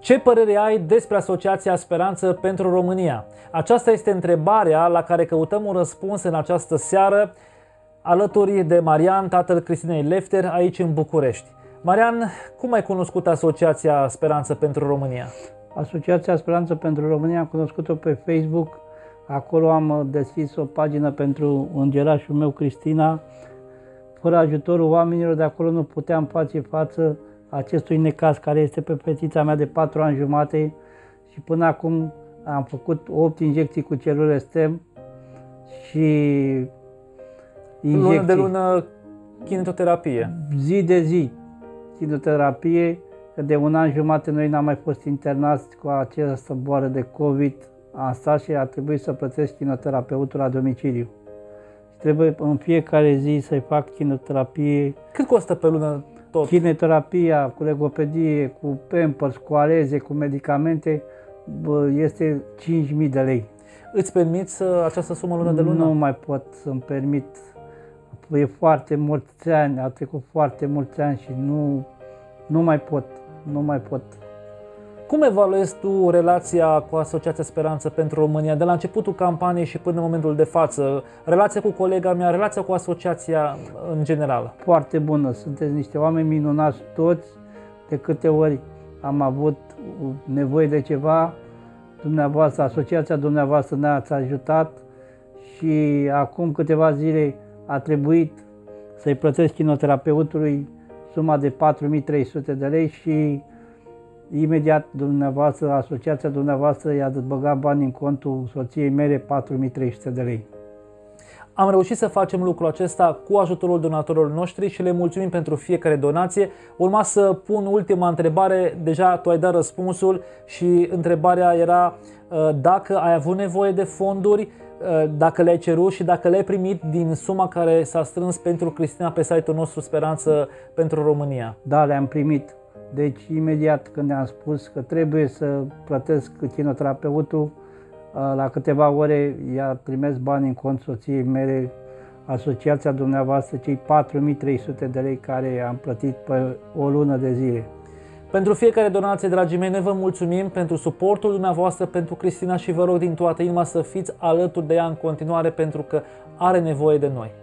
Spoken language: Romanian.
Ce părere ai despre Asociația Speranță pentru România? Aceasta este întrebarea la care căutăm un răspuns în această seară, alături de Marian, tatăl Cristinei Lefter, aici în București. Marian, cum ai cunoscut Asociația Speranță pentru România? Asociația Speranță pentru România am cunoscut-o pe Facebook. Acolo am deschis o pagină pentru îngerașul meu, Cristina. Fără ajutorul oamenilor de acolo nu puteam face față acestui necaz care este pe fetița mea de 4 ani jumate și până acum am făcut 8 injecții cu celule STEM și injecții. Lună de lună kinetoterapie. Zi de zi kinetoterapie. De 1 an jumate noi n-am mai fost internați cu această boală de COVID. Am stat și a trebuit să plătesc kinoterapeutul la domiciliu. Și trebuie în fiecare zi să-i fac kinoterapie. Cât costă pe lună tot? Kinoterapia cu logopedie, cu Pampers, cu areze, cu medicamente este 5.000 de lei. Îți permiți această sumă lună de lună? Nu mai pot să-mi permit. E foarte mulți ani, a trecut foarte mulți ani și nu mai pot. Cum evaluezi tu relația cu Asociația Speranță pentru România, de la începutul campaniei și până în momentul de față? Relația cu colega mea, relația cu asociația în general? Foarte bună, sunteți niște oameni minunați toți. De câte ori am avut nevoie de ceva, dumneavoastră, asociația dumneavoastră ne-ați ajutat și acum câteva zile a trebuit să-i plătesc kinoterapeutului suma de 4.300 de lei și imediat dumneavoastră, asociația dumneavoastră i-a băgat bani în contul soției mele, 4.300 de lei. Am reușit să facem lucrul acesta cu ajutorul donatorilor noștri și le mulțumim pentru fiecare donație. Urma să pun ultima întrebare, deja tu ai dat răspunsul și întrebarea era dacă ai avut nevoie de fonduri, dacă le-ai cerut și dacă le-ai primit din suma care s-a strâns pentru Cristina pe site-ul nostru Speranță pentru România. Da, le-am primit. Deci imediat când ne-am spus că trebuie să plătesc kinoterapeutul, la câteva ore i-a trimis bani în cont soției mele, asociația dumneavoastră, cei 4.300 de lei care am plătit pe o lună de zile. Pentru fiecare donație, dragii mei, noi vă mulțumim pentru suportul dumneavoastră pentru Cristina și vă rog din toată inima să fiți alături de ea în continuare pentru că are nevoie de noi.